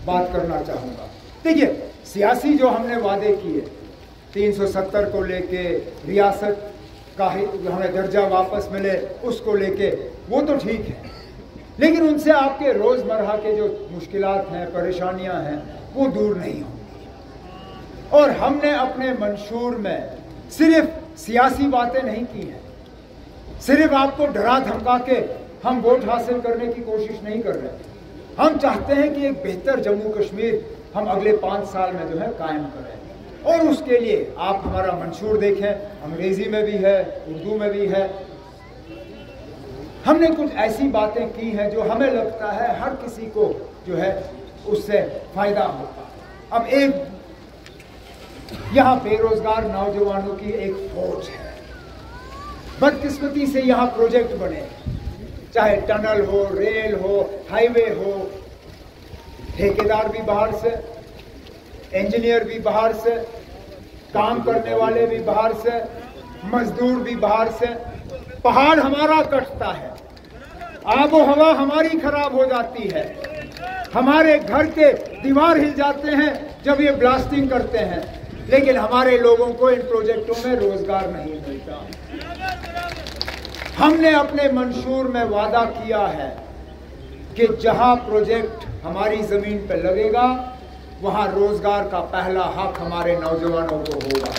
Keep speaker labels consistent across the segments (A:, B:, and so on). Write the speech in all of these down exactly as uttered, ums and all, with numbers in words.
A: बात करना चाहूँगा। देखिए, सियासी जो हमने वादे किए तीन सौ सत्तर को लेके, रियासत का हमें दर्जा वापस मिले उसको लेके, वो तो ठीक है, लेकिन उनसे आपके रोज़मर्रा के जो मुश्किलात हैं, परेशानियां हैं, वो दूर नहीं होंगी। और हमने अपने मंशूर में सिर्फ सियासी बातें नहीं की हैं, सिर्फ आपको डरा धमका के हम वोट हासिल करने की कोशिश नहीं कर रहे। हम चाहते हैं कि एक बेहतर जम्मू कश्मीर हम अगले पाँच साल में जो है कायम करें, और उसके लिए आप हमारा मंशूर देखें, अंग्रेजी में भी है, उर्दू में भी है। हमने कुछ ऐसी बातें की हैं जो हमें लगता है हर किसी को जो है उससे फायदा होगा। अब एक यहाँ बेरोजगार नौजवानों की एक फौज है, बदकिस्मती से यहाँ प्रोजेक्ट बने, चाहे टनल हो, रेल हो, हाईवे हो, ठेकेदार भी बाहर से, इंजीनियर भी बाहर से, काम करने वाले भी बाहर से, मजदूर भी बाहर से। पहाड़ हमारा कटता है, आबो हवा हमारी खराब हो जाती है, हमारे घर के दीवार हिल जाते हैं जब ये ब्लास्टिंग करते हैं, लेकिन हमारे लोगों को इन प्रोजेक्टों में रोजगार नहीं मिलता। हमने अपने मंशूर में वादा किया है कि जहां प्रोजेक्ट हमारी जमीन पर लगेगा वहां रोजगार का पहला हक हमारे नौजवानों को होगा।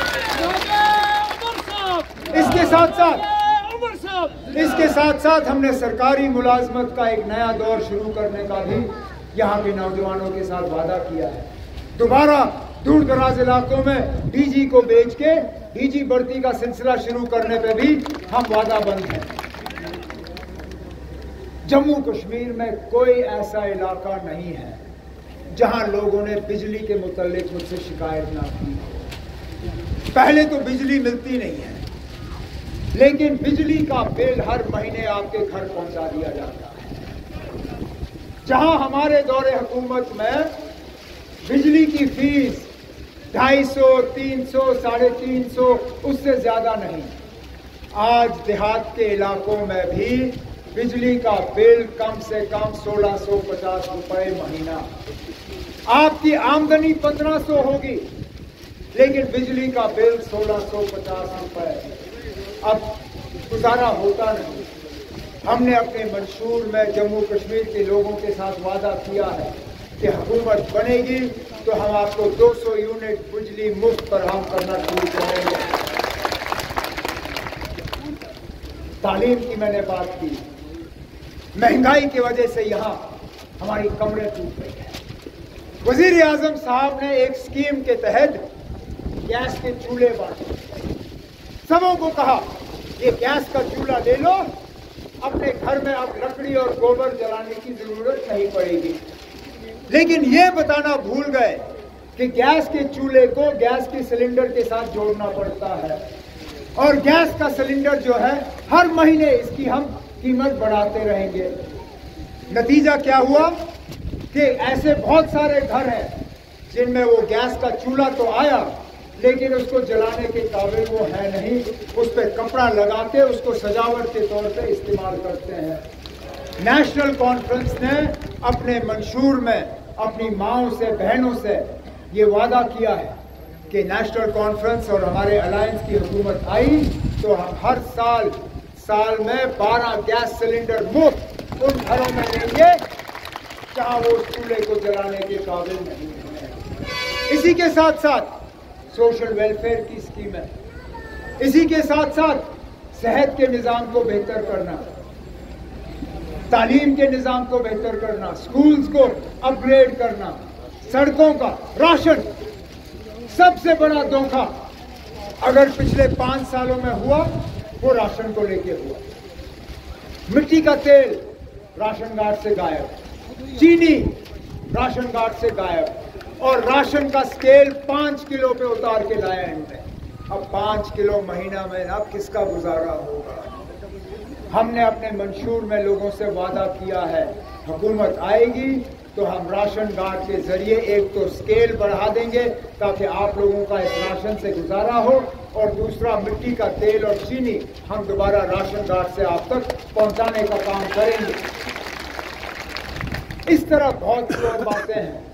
A: इसके साथ साथ इसके साथ साथ हमने सरकारी मुलाजमत का एक नया दौर शुरू करने का भी यहाँ के नौजवानों के साथ वादा किया है। दोबारा दूर दराज इलाकों में डीजी को बेच के डीजी भर्ती का सिलसिला शुरू करने पे भी हम वादाबंद हैं। जम्मू कश्मीर में कोई ऐसा इलाका नहीं है जहां लोगों ने बिजली के मुताल्लिक मुझसे शिकायत ना की। पहले तो बिजली मिलती नहीं है, लेकिन बिजली का बिल हर महीने आपके घर पहुंचा दिया जाता है। जहां हमारे दौरे हुकूमत में बिजली की फीस ढाई सौ, तीन सौ, साढ़े तीन सौ, उससे ज्यादा नहीं, आज देहात के इलाकों में भी बिजली का बिल कम से कम सोलह सौ पचास रुपए महीना। आपकी आमदनी पंद्रह सौ होगी, लेकिन बिजली का बिल सोलह सौ पचास रुपए। अब गुजारा होता नहीं। हमने अपने मंशूर में जम्मू कश्मीर के लोगों के साथ वादा किया है कि हुकूमत बनेगी तो हम आपको दो सौ यूनिट बिजली मुफ्त फराहम करना शुरू करेंगे। तालीम की मैंने बात की, महंगाई की वजह से यहाँ हमारी कमरें टूट गई है। वजीर आजम साहब ने एक स्कीम के तहत गैस के चूल्हे बांटे, सबों को कहा ये गैस का चूल्हा ले लो, अपने घर में अब लकड़ी और गोबर जलाने की जरूरत नहीं पड़ेगी। लेकिन ये बताना भूल गए कि गैस के चूल्हे को गैस के सिलेंडर के साथ जोड़ना पड़ता है, और गैस का सिलेंडर जो है हर महीने इसकी हम कीमत बढ़ाते रहेंगे। नतीजा क्या हुआ कि ऐसे बहुत सारे घर हैं जिनमें वो गैस का चूल्हा तो आया, लेकिन उसको जलाने के काबिल वो है नहीं। उस पर कपड़ा लगा के उसको सजावट के तौर पे इस्तेमाल करते हैं। नेशनल कॉन्फ्रेंस ने अपने मंशूर में अपनी माओं से, बहनों से ये वादा किया है कि नेशनल कॉन्फ्रेंस और हमारे अलायंस की हुकूमत आई तो हम हर साल साल में बारह गैस सिलेंडर मुफ्त उन घरों में देंगे जहां वो चूल्हे को जलाने के काबिल नहीं है। इसी के साथ साथ सोशल वेलफेयर की स्कीम है, इसी के साथ साथ सेहत के निज़ाम को बेहतर करना, तालीम के निज़ाम को बेहतर करना, स्कूल्स को अपग्रेड करना, सड़कों का, राशन। सबसे बड़ा धोखा अगर पिछले पांच सालों में हुआ वो राशन को लेके हुआ। मिट्टी का तेल राशन कार्ड से गायब, चीनी राशन कार्ड से गायब, और राशन का स्केल पांच किलो पे उतार के लाया इनने। अब पांच किलो महीना में अब किसका गुजारा होगा? हमने अपने मंशूर में लोगों से वादा किया है, हुकूमत आएगी तो हम राशन कार्ड के जरिए एक तो स्केल बढ़ा देंगे ताकि आप लोगों का इस राशन से गुजारा हो, और दूसरा मिट्टी का तेल और चीनी हम दोबारा राशन कार्ड से आप तक पहुंचाने का काम करेंगे। इस तरह बहुत सी और बातें हैं,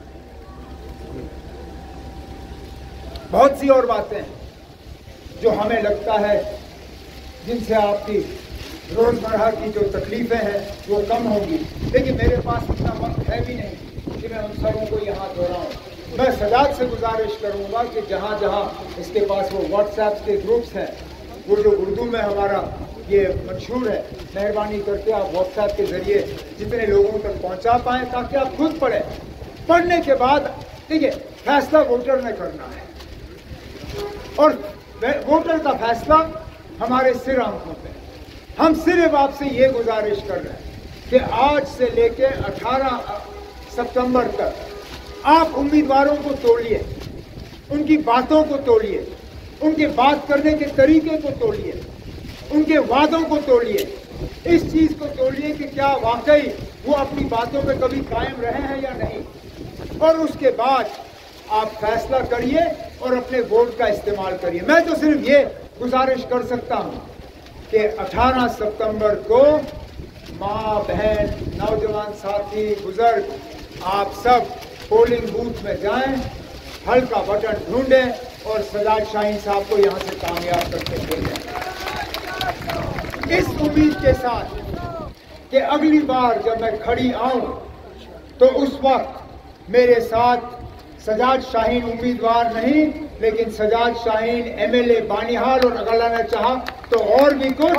A: बहुत सी और बातें हैं जो हमें लगता है जिनसे आपकी रोजमर्रा की जो तकलीफें हैं वो कम होंगी, लेकिन मेरे पास इतना वक्त है भी नहीं कि मैं उन सबों को यहाँ दोहराऊं। मैं सजाद से गुजारिश करूँगा कि जहाँ जहाँ इसके पास वो व्हाट्सएप के ग्रुप्स हैं, वो जो उर्दू में हमारा ये मशहूर है, मेहरबानी करके आप व्हाट्सएप के ज़रिए जितने लोगों तक पहुँचा पाएँ ताकि आप खुद पढ़ें। पढ़ने के बाद देखिए फैसला वोटर ने करना है और वोटर का फैसला हमारे सिर आंखों पे। हम सिर्फ आपसे ये गुजारिश कर रहे हैं कि आज से लेके अठारह सितंबर तक आप उम्मीदवारों को तोड़िए, उनकी बातों को तोड़िए, उनके बात करने के तरीके को तोड़िए, उनके वादों को तोड़िए, इस चीज को तोड़िए कि क्या वाकई वो अपनी बातों पे कभी कायम रहे हैं या नहीं, और उसके बाद आप फैसला करिए और अपने वोट का इस्तेमाल करिए। मैं तो सिर्फ ये गुजारिश कर सकता हूं कि अठारह सितंबर को माँ बहन नौजवान साथी बुजुर्ग आप सब पोलिंग बूथ में जाएं, हल्का बटन ढूंढें और सजाद शाहीन साहब को यहां से कामयाब करके भेजें, इस उम्मीद के साथ कि अगली बार जब मैं खड़ी आऊं तो उस वक्त मेरे साथ सजाद शाहीन उम्मीदवार नहीं लेकिन सजाद शाहीन एमएलए बानिहाल, और अगर अल्लाह ने चाहा तो और भी कुछ,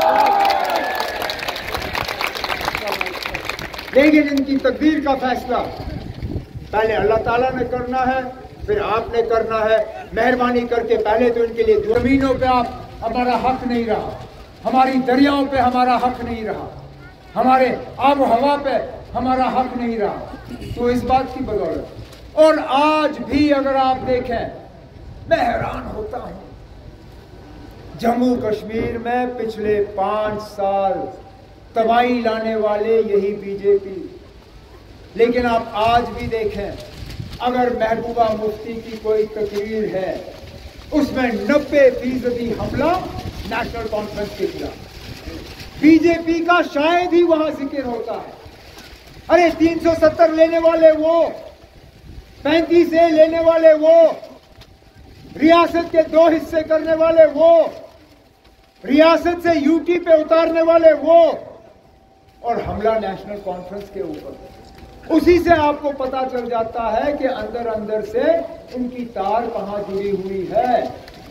A: लेकिन इनकी तकदीर का फैसला पहले अल्लाह ताला ने करना है, फिर आपने करना है। मेहरबानी करके पहले तो इनके लिए जमीनों पे आप हमारा हक नहीं रहा, हमारी दरियाओं पे हमारा हक नहीं रहा, हमारे आब हवा पे हमारा हक नहीं रहा, तो इस बात की बदौलत और आज भी अगर आप देखें मैं हैरान होता हूं, जम्मू कश्मीर में पिछले पांच साल तबाही लाने वाले यही बीजेपी, लेकिन आप आज भी देखें अगर महबूबा मुफ्ती की कोई तकरीर है उसमें नब्बे फीसदी हमला नेशनल कॉन्फ्रेंस के खिलाफ, बीजेपी का शायद ही वहां जिक्र होता है। अरे तीन सौ सत्तर लेने वाले वो, पैंतीस ए लेने वाले वो, रियासत के दो हिस्से करने वाले वो, रियासत से यूटी पे उतारने वाले वो, और हमला नेशनल कॉन्फ्रेंस के ऊपर। उसी से आपको पता चल जाता है कि अंदर अंदर से उनकी तार कहां जुड़ी हुई है।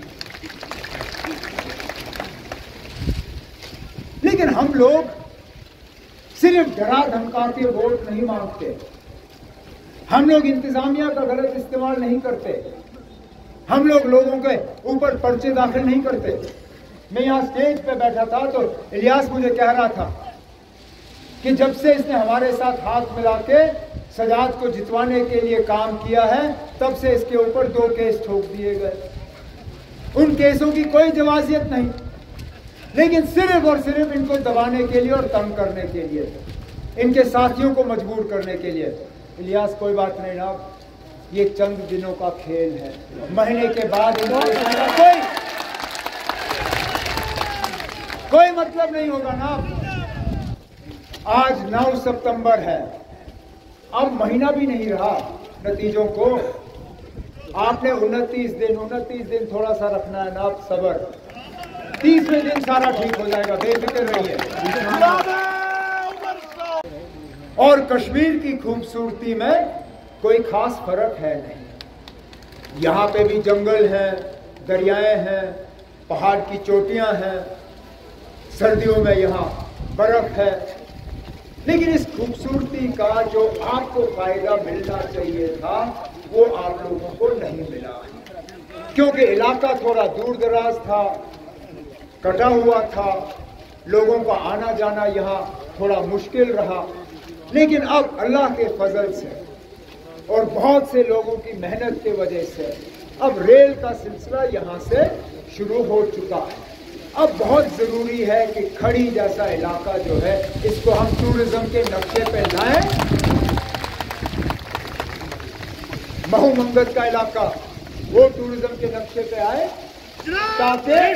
A: लेकिन हम लोग सिर्फ डरा धमका के वोट नहीं मांगते, हम लोग इंतजामिया का गलत इस्तेमाल नहीं करते, हम लोग लोगों के ऊपर पर्चे दाखिल नहीं करते। मैं यहाँ स्टेज पे बैठा था तो इलियास मुझे कह रहा था कि जब से इसने हमारे साथ हाथ मिला के सजाद को जितवाने के लिए काम किया है तब से इसके ऊपर दो केस ठोक दिए गए। उन केसों की कोई जवाजियत नहीं, लेकिन सिर्फ और सिर्फ इनको दबाने के लिए और तंग करने के लिए, इनके साथियों को मजबूर करने के लिए। इलियास कोई बात नहीं ना, ये चंद दिनों का खेल है, महीने के बाद कोई कोई मतलब नहीं होगा ना। आज नौ सितंबर है, अब महीना भी नहीं रहा नतीजों को। आपने उनतीस दिन उनतीस दिन थोड़ा सा रखना है ना, आप सब्र, तीसवें दिन सारा ठीक हो जाएगा, बेफिक्र रहिए। और कश्मीर की खूबसूरती में कोई खास फर्क है नहीं, यहाँ पे भी जंगल हैं, दरियाएं हैं, पहाड़ की चोटियां हैं, सर्दियों में यहाँ बर्फ है, लेकिन इस खूबसूरती का जो आपको फायदा मिलना चाहिए था वो आप लोगों को नहीं मिला, क्योंकि इलाका थोड़ा दूर दराज था, कटा हुआ था, लोगों का आना जाना यहाँ थोड़ा मुश्किल रहा। लेकिन अब अल्लाह के फजल से और बहुत से लोगों की मेहनत की वजह से अब रेल का सिलसिला यहाँ से शुरू हो चुका है। अब बहुत जरूरी है कि खड़ी जैसा इलाका जो है इसको हम टूरिज्म के नक्शे पे लाएं। महू मंगत का इलाका वो टूरिज्म के नक्शे पे आए ताकि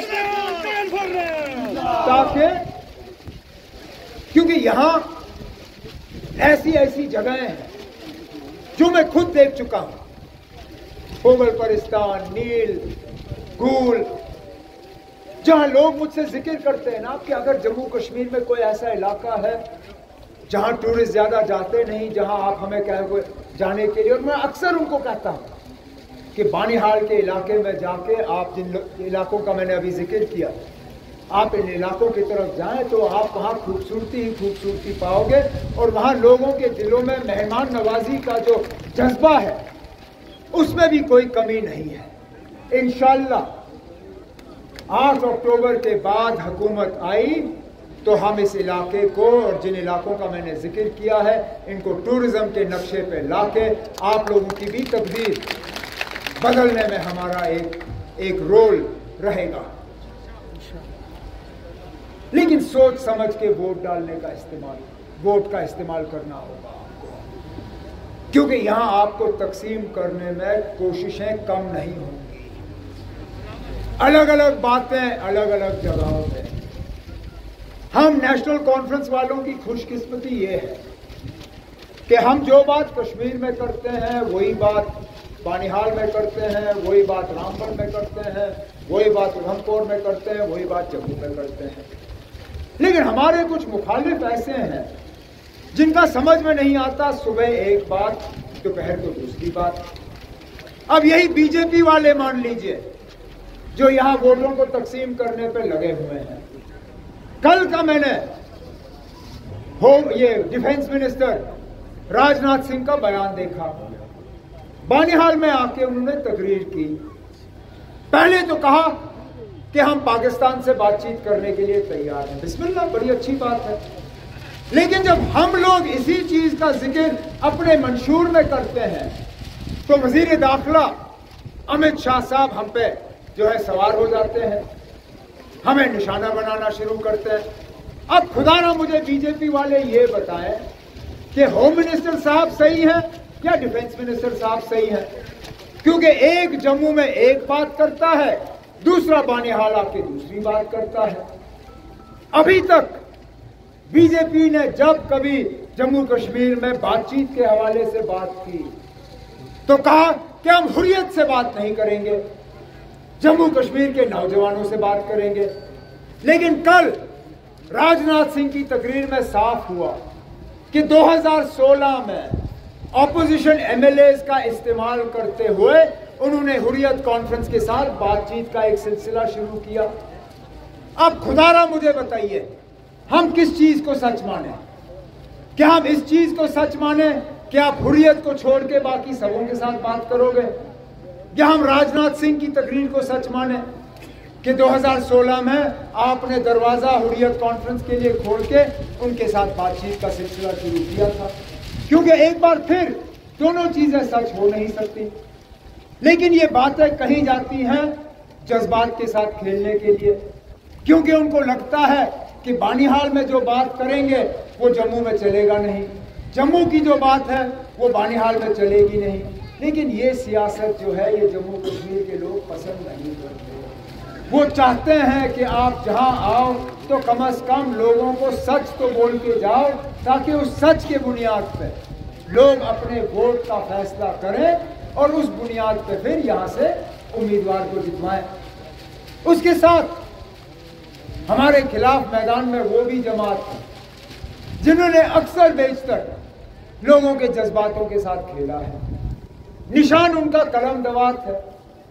A: ताकि क्योंकि यहाँ ऐसी ऐसी जगहें हैं जो मैं खुद देख चुका हूं, पोगलपरिस्तान, नील, गूल, जहां लोग मुझसे जिक्र करते हैं ना कि अगर जम्मू कश्मीर में कोई ऐसा इलाका है जहां टूरिस्ट ज्यादा जाते नहीं, जहां आप हमें कहे जाने के लिए, और मैं अक्सर उनको कहता हूं कि बानिहाल के इलाके में जाके आप जिन इलाकों का मैंने अभी जिक्र किया, आप इन इलाकों की तरफ जाएं तो आप वहां खूबसूरती ही खूबसूरती पाओगे, और वहां लोगों के दिलों में मेहमान नवाजी का जो जज्बा है उसमें भी कोई कमी नहीं है। इंशाअल्लाह आठ अक्टूबर के बाद हुकूमत आई तो हम इस इलाके को और जिन इलाकों का मैंने जिक्र किया है इनको टूरिज्म के नक्शे पे लाके आप लोगों की भी तकदीर बदलने में हमारा एक एक रोल रहेगा। लेकिन सोच समझ के वोट डालने का इस्तेमाल वोट का इस्तेमाल करना होगा आपको, क्योंकि यहां आपको तकसीम करने में कोशिशें कम नहीं होंगी। अलग अलग बातें अलग अलग जगहों पे। हम नेशनल कॉन्फ्रेंस वालों की खुशकिस्मती ये है कि हम जो बात कश्मीर में करते हैं वही बात बानिहाल में करते हैं, वही बात रामबन में करते हैं, वही बात उधमपुर में करते हैं, वही बात जम्मू में करते हैं। लेकिन हमारे कुछ मुखालिफ ऐसे हैं जिनका समझ में नहीं आता, सुबह एक बात दोपहर को दूसरी बात। अब यही बीजेपी वाले मान लीजिए जो यहां वोटों को तकसीम करने पे लगे हुए हैं। कल का मैंने होम ये डिफेंस मिनिस्टर राजनाथ सिंह का बयान देखा, बानिहाल में आके उन्होंने तकरीर की। पहले तो कहा कि हम पाकिस्तान से बातचीत करने के लिए तैयार हैं, बिस्मिल्लाह, बड़ी अच्छी बात है। लेकिन जब हम लोग इसी चीज का जिक्र अपने मंशूर में करते हैं तो वजीर दाखिला अमित शाह साहब हम पे जो है सवार हो जाते हैं, हमें निशाना बनाना शुरू करते हैं। अब खुदा ना मुझे बीजेपी वाले ये बताएं कि होम मिनिस्टर साहब सही है या डिफेंस मिनिस्टर साहब सही है, क्योंकि एक जम्मू में एक बात करता है, दूसरा बानिहाल आके दूसरी बात करता है। अभी तक बीजेपी ने जब कभी जम्मू कश्मीर में बातचीत के हवाले से बात की तो कहा कि हम हुर्रियत से बात नहीं करेंगे, जम्मू कश्मीर के नौजवानों से बात करेंगे। लेकिन कल राजनाथ सिंह की तकरीर में साफ हुआ कि दो हज़ार सोलह में ऑपोजिशन एमएलएज का इस्तेमाल करते हुए उन्होंने हुर्रियत कॉन्फ्रेंस के साथ बातचीत का एक सिलसिला शुरू किया। अब खुदारा मुझे बताइए, हम किस चीज को सच माने? क्या हम इस चीज को सच माने कि आप हुर्रियत को छोड़ के बाकी सबों के साथ बात करोगे, या हम राजनाथ सिंह की तकरीर को सच माने कि दो हज़ार सोलह में आपने दरवाजा हुर्रियत कॉन्फ्रेंस के लिए खोल के उनके साथ बातचीत का सिलसिला शुरू किया था? क्योंकि एक बार फिर दोनों चीजें सच हो नहीं सकती। लेकिन ये बातें कही जाती हैं जज्बात के साथ खेलने के लिए, क्योंकि उनको लगता है कि बानिहाल में जो बात करेंगे वो जम्मू में चलेगा नहीं, जम्मू की जो बात है वो बानिहाल में चलेगी नहीं। लेकिन ये सियासत जो है ये जम्मू कश्मीर के लोग पसंद नहीं करते। वो चाहते हैं कि आप जहां आओ तो कम से कम लोगों को सच तो बोल के जाओ, ताकि उस सच के बुनियाद पे लोग अपने वोट का फैसला करें और उस बुनियाद पे फिर यहां से उम्मीदवार को जितवाएं। उसके साथ हमारे खिलाफ मैदान में वो भी जमात है जिन्होंने अक्सर बेशतर लोगों के जज्बातों के साथ खेला है। निशान उनका कलम दवात है,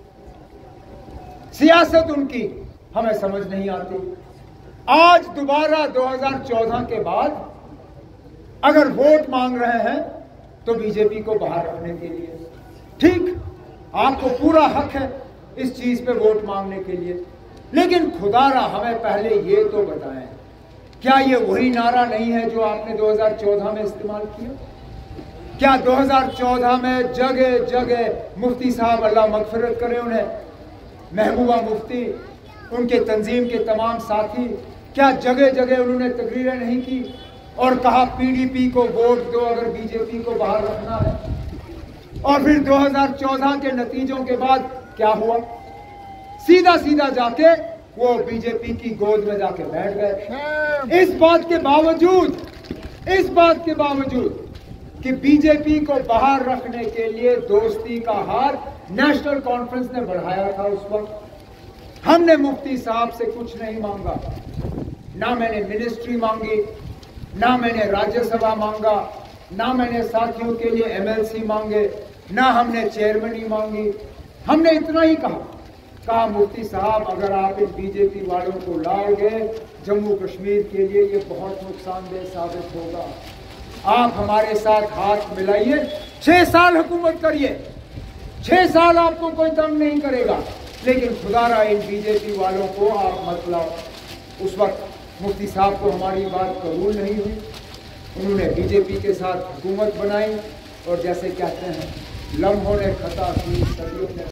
A: सियासत उनकी हमें समझ नहीं आती। आज दोबारा दो हज़ार चौदह के बाद अगर वोट मांग रहे हैं तो बीजेपी को बाहर रखने के लिए, ठीक, आपको पूरा हक है इस चीज पे वोट मांगने के लिए। लेकिन खुदारा हमें पहले ये तो बताएं, क्या ये वही नारा नहीं है जो आपने दो हज़ार चौदह में इस्तेमाल किया? क्या दो हज़ार चौदह में जगह जगह मुफ्ती साहब, अल्लाह मगफिरत करे उन्हें, महबूबा मुफ्ती, उनके तंजीम के तमाम साथी, क्या जगह जगह उन्होंने तकरीरें नहीं की और कहा पीडीपी को वोट दो अगर बीजेपी को बाहर रखना है? और फिर दो हज़ार चौदह के नतीजों के बाद क्या हुआ? सीधा सीधा जाके वो बीजेपी की गोद में जाके बैठ गए। इस बात के बावजूद इस बात के बावजूद कि बीजेपी को बाहर रखने के लिए दोस्ती का हाथ नेशनल कॉन्फ्रेंस ने बढ़ाया था, उस वक्त हमने मुफ्ती साहब से कुछ नहीं मांगा। ना मैंने मिनिस्ट्री मांगी, ना मैंने राज्यसभा मांगा, ना मैंने साथियों के लिए एमएलसी मांगे, ना हमने चेयरमैनी मांगी। हमने इतना ही कहा कहा मुफ्ती साहब, अगर आप इन बीजेपी वालों को लाओगे जम्मू कश्मीर के लिए ये बहुत नुकसानदेह साबित होगा। आप हमारे साथ हाथ मिलाइए, छह साल हुकूमत करिए, छह साल आपको कोई तंग नहीं करेगा, लेकिन खुदारा इन बीजेपी वालों को आप मत लाओ। उस वक्त मुफ्ती साहब को हमारी बात कबूल नहीं हुई। उन्होंने बीजेपी के साथ हुकूमत बनाई और जैसे कहते हैं लम्हों ने खता की, सदियों ने